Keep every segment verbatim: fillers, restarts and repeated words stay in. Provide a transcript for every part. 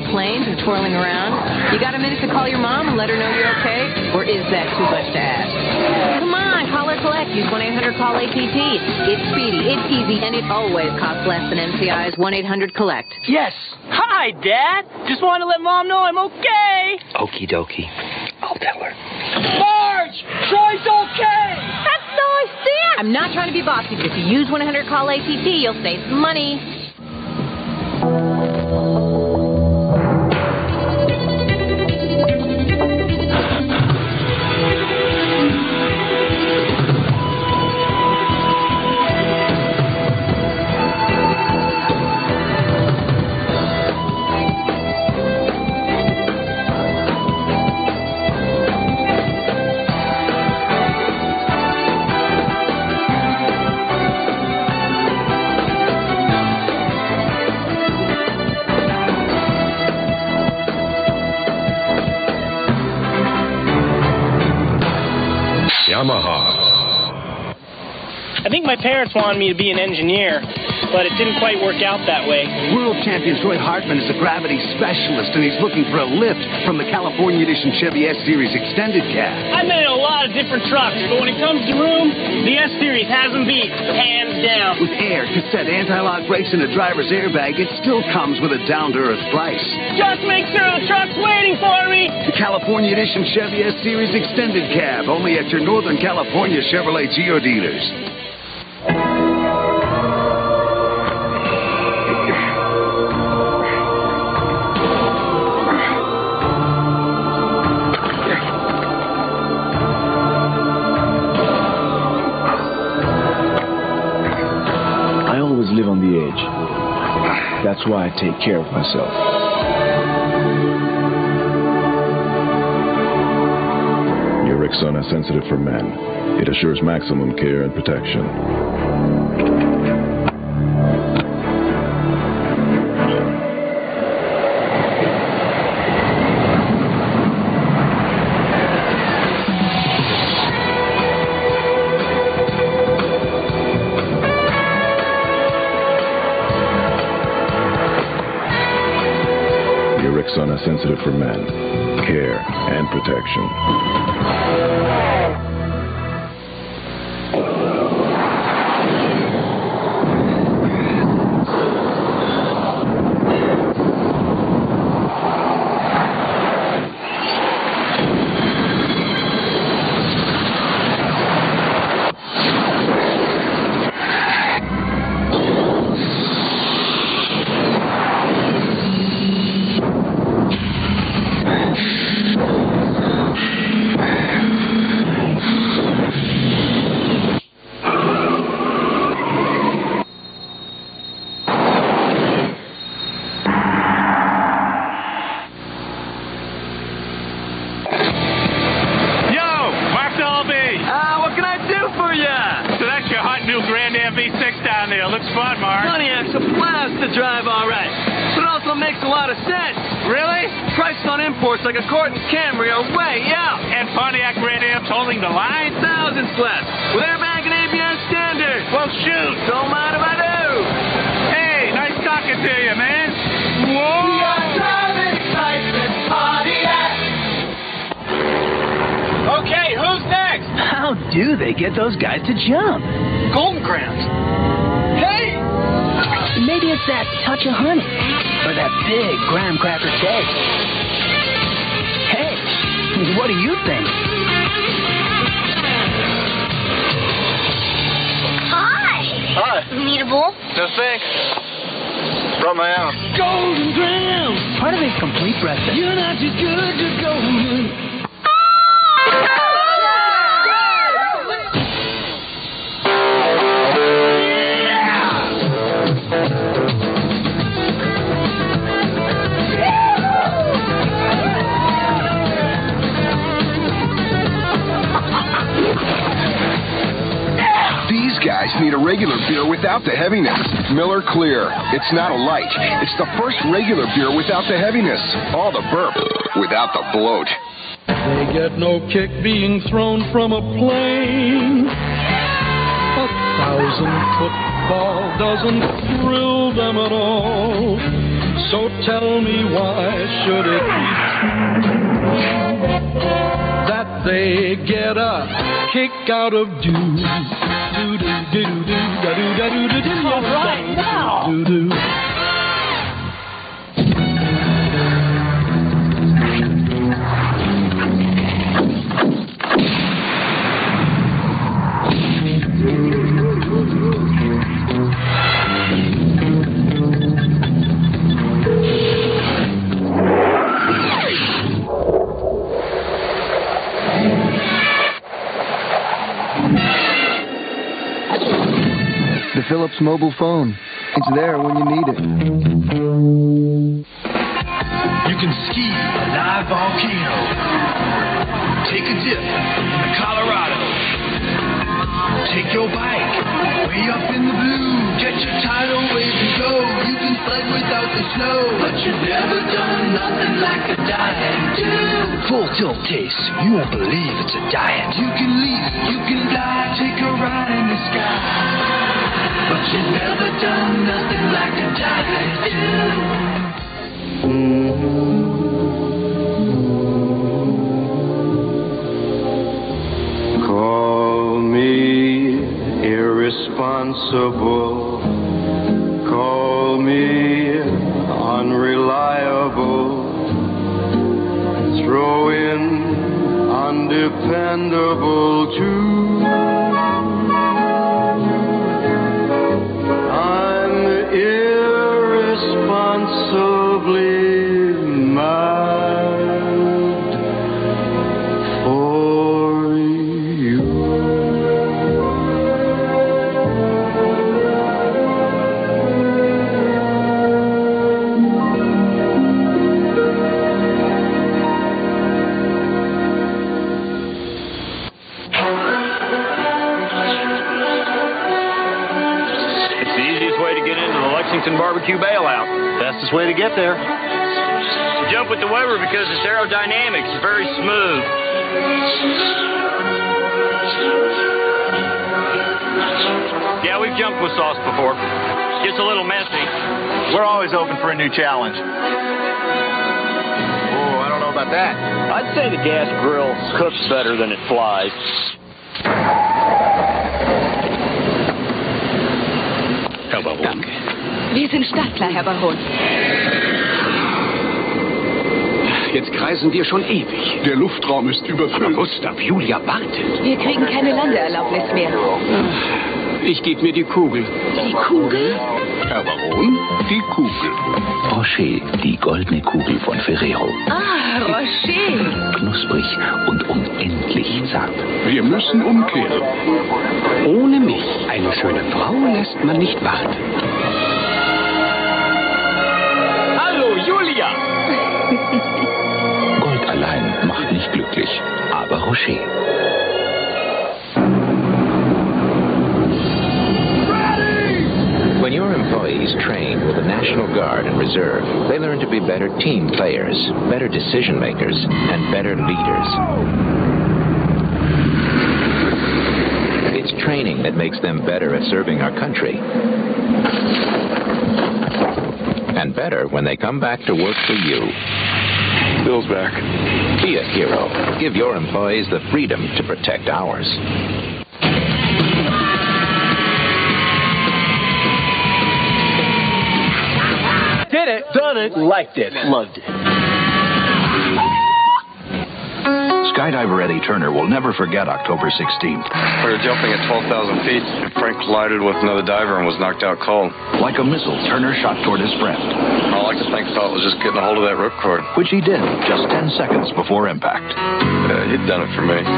planes and twirling around. You got a minute to call your mom and let her know you're okay? Or is that too much to ask? Come on, call or collect. Use one eight hundred call A T T. It's speedy, it's easy, and it always costs less than M C I's one eight hundred collect. Yes. Hi, Dad. Just wanted to let Mom know I'm okay. Okie dokie. I'll tell her. Marge! Troy's okay! That's so I said! I'm not trying to be bossy, but if you use one eight hundred call A T T, you'll save some money. I think my parents wanted me to be an engineer, but it didn't quite work out that way. World champion Troy Hartman is a gravity specialist, and he's looking for a lift from the California Edition Chevy S-Series Extended Cab. I made a lot of different trucks, but when it comes to room, the S-Series has them beat, hands down. With air, cassette, anti-lock brakes, and a driver's airbag, it still comes with a down-to-earth price. Just make sure the truck's waiting for me. The California Edition Chevy S-Series Extended Cab, only at your Northern California Chevrolet Geo dealers. Live on the edge. That's why I take care of myself. Your Rexona is sensitive for men. It assures maximum care and protection. Rexona sensitive for men. Care and protection. Like a Corton Camry or way out. And Pontiac Red Amps holding the line? Thousands left. With airbag and A B S standard. Well, shoot. Don't mind if I do. Hey, nice talking to you, man. Whoa. We are driving excitement, Pontiac. Okay, who's next? How do they get those guys to jump? Golden Grams. Hey! Maybe it's that touch of honey. Or that big graham cracker cake. Hey, what do you think? Hi. Hi. Need a bowl? No thanks. Brought my own. Golden Grams. Part of a complete breakfast. You're not too good to golden. Guys need a regular beer without the heaviness. Miller Clear. It's not a light. It's the first regular beer without the heaviness. All the burp without the bloat. They get no kick being thrown from a plane. A thousand football doesn't thrill them at all. So tell me, why should it be that they get a kick out of do? Do do do do do do do do do. All right, now. Do do. The Philips mobile phone. It's there when you need it. You can ski a live volcano. Take a dip in Colorado. Take your bike way up in the blue. Get your tidal wave and go. You can sled without the snow. But you've never done nothing like a diet do. Full tilt taste. You won't believe it's a diet. You can leap, you can fly, take a ride in the sky. But you've never done nothing like a diet do. Call me irresponsible. Call me unreliable. Throw in undependable too. Irresponsibly mad for you. It's the easiest way to get into the Lexington barbecue bailout. Fastest way to get there. Jump with the Weber because its aerodynamics is very smooth. Yeah, we've jumped with sauce before. Gets a little messy. We're always open for a new challenge. Oh, I don't know about that. I'd say the gas grill cooks better than it flies. Herr Baron. Danke. Wir sind startklar, Herr Baron. Jetzt kreisen wir schon ewig. Der Luftraum ist überfüllt. Aber Gustav, Julia wartet. Wir kriegen keine Landeerlaubnis mehr. Ich gebe mir die Kugel. Die Kugel? Herr Baron, die Kugel. Rocher, die goldene Kugel von Ferrero. Ah, Rocher. Knusprig und unendlich zart. Wir müssen umkehren. Ohne mich. Eine schöne Frau lässt man nicht warten. Hallo, Julia! Gold allein macht nicht glücklich, aber Rocher. When your employees train with the National Guard and Reserve, they learn to be better team players, better decision makers, and better leaders. It's training that makes them better at serving our country. And better when they come back to work for you. Bill's back. Be a hero. Give your employees the freedom to protect ours. Did it, done it, liked it, loved it. Skydiver Eddie Turner will never forget October sixteenth. We were jumping at twelve thousand feet, and Frank collided with another diver and was knocked out cold. Like a missile, Turner shot toward his friend. All I could think about was just getting a hold of that ripcord. Which he did, just ten seconds before impact. Uh, he'd done it for me.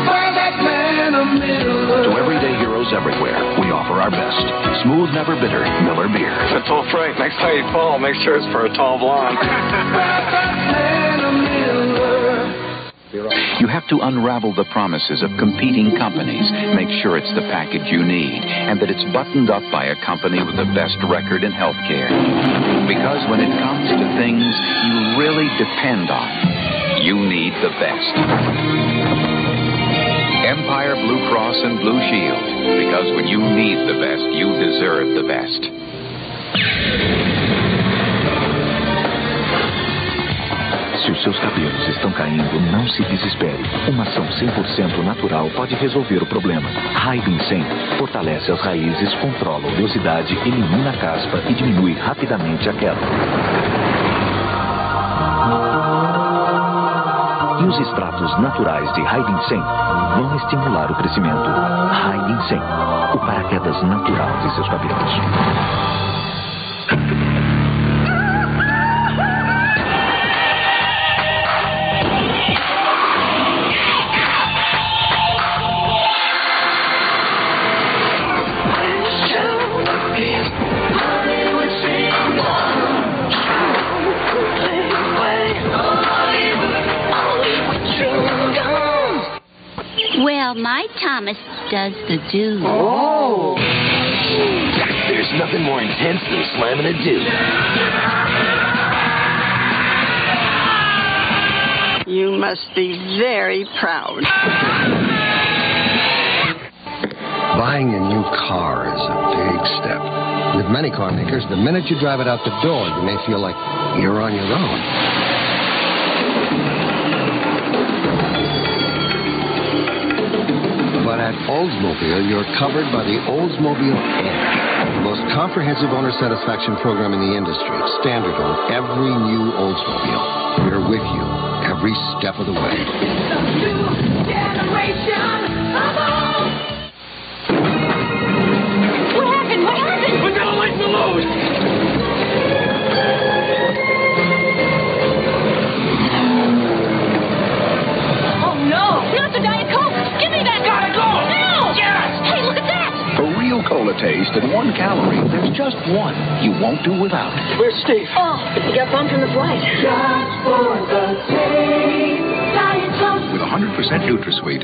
To everyday heroes everywhere, we offer our best. Smooth, never bitter, Miller Beer. I told Frank, next time you fall, make sure it's for a tall blonde. You have to unravel the promises of competing companies, make sure it's the package you need, and that it's buttoned up by a company with the best record in healthcare. Because when it comes to things you really depend on, you need the best. Empire Blue Cross and Blue Shield, because when you need the best, you deserve the best. seus cabelos estão caindo, não se desespere. Uma ação cem por cento natural pode resolver o problema. Hiding cem fortalece as raízes, controla a oleosidade, elimina a caspa e diminui rapidamente a queda. E os extratos naturais de Hiding cem vão estimular o crescimento. Hiding cem, o paraquedas natural de seus cabelos. Well, my Thomas does the do. Oh! There's nothing more intense than slamming a do. You must be very proud. Buying a new car is a big step. With many car makers, the minute you drive it out the door, you may feel like you're on your own. But at Oldsmobile, you're covered by the Oldsmobile Edge, the most comprehensive owner satisfaction program in the industry, standard on every new Oldsmobile. We're with you every step of the way. What happened? What happened? We're gonna light the load! Oh no! Not the Diet Coke! Give me that! Gotta go! No! Yes! Hey, look at that! A real cola taste and one calorie. There's just one you won't do without. Where's Steve? Oh, he got bumped in the flight. Just for the taste, Diet Coke. With one hundred percent NutraSweet.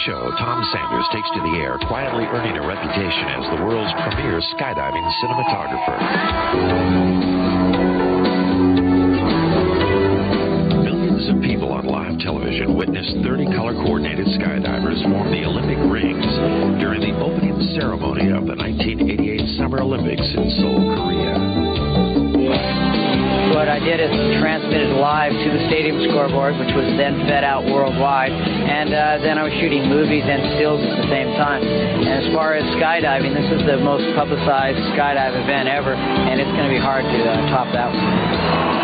show, Tom Sanders takes to the air, quietly earning a reputation as the world's premier skydiving cinematographer. Millions of people on live television witnessed thirty color-coordinated skydivers form the Olympic rings during the opening ceremony of the nineteen eighty-eight Summer Olympics in Seoul, Korea. What I did is transmitted live to the stadium scoreboard, which was then fed out worldwide, and uh, then I was shooting movies and stills at the same time. And as far as skydiving, this is the most publicized skydive event ever, and it's going to be hard to uh, top that one.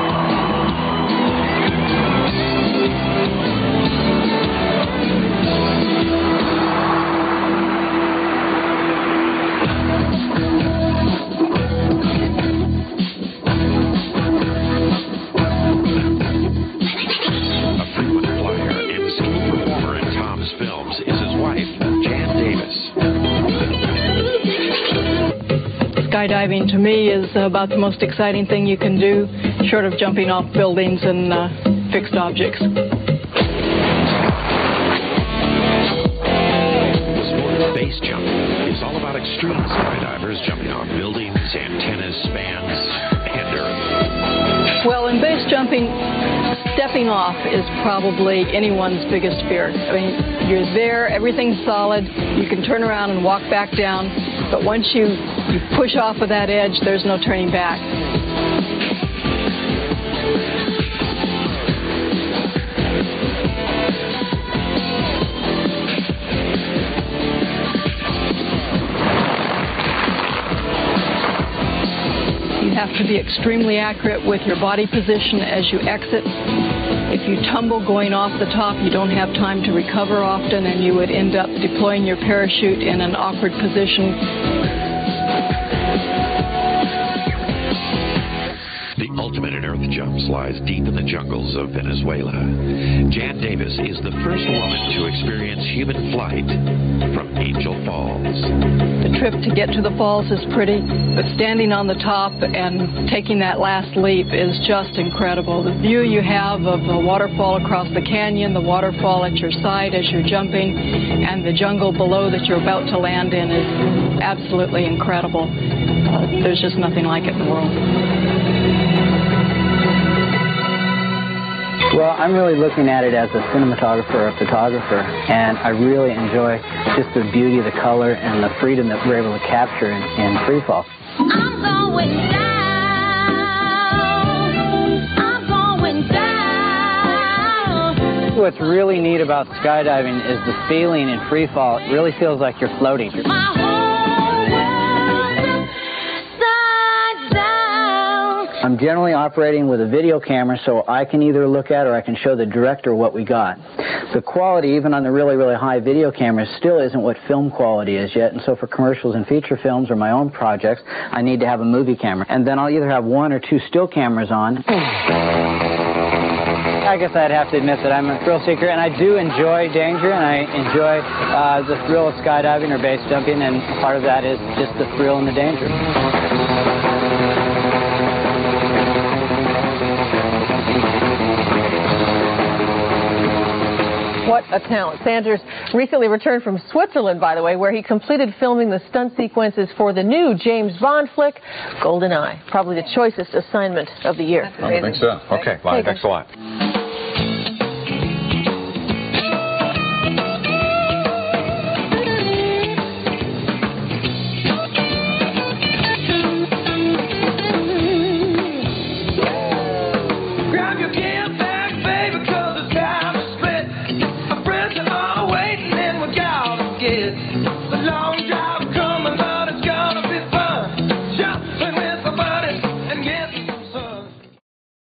Skydiving to me is about the most exciting thing you can do, short of jumping off buildings and uh, fixed objects. The sport of base jumping is all about extreme skydivers jumping off buildings, antennas, spans, and earth. Well, in base jumping, stepping off is probably anyone's biggest fear. I mean, you're there, everything's solid, you can turn around and walk back down, but once you, you push off of that edge, there's no turning back. You have to be extremely accurate with your body position as you exit. If you tumble going off the top, you don't have time to recover often, and you would end up deploying your parachute in an awkward position. The ultimate in earth jumps lies deep in the jungles of Venezuela. Jan Davis is the first woman to experience human flight from Angel Falls. The trip to get to the falls is pretty, but standing on the top and taking that last leap is just incredible. The view you have of the waterfall across the canyon, the waterfall at your side as you're jumping, and the jungle below that you're about to land in is absolutely incredible. Uh, there's just nothing like it in the world. Well, I'm really looking at it as a cinematographer, a photographer, and I really enjoy just the beauty of the color and the freedom that we're able to capture in, in free fall. I'm going down. I'm going down. What's really neat about skydiving is the feeling in free fall. It really feels like you're floating. My whole world upside down. I'm generally operating with a video camera, so I can either look at or I can show the director what we got. The quality, even on the really, really high video cameras, still isn't what film quality is yet, and so for commercials and feature films or my own projects, I need to have a movie camera. And then I'll either have one or two still cameras on. I guess I'd have to admit that I'm a thrill seeker, and I do enjoy danger, and I enjoy uh, the thrill of skydiving or base jumping, and part of that is just the thrill and the danger. What a talent. Sanders recently returned from Switzerland, by the way, where he completed filming the stunt sequences for the new James Bond flick, GoldenEye. Probably the choicest assignment of the year. I think so. Okay, bye. Hey, Thanks a lot. Grab your gear back, baby, 'cause it's time to split. My friends are all waiting and we gotta get the long drive.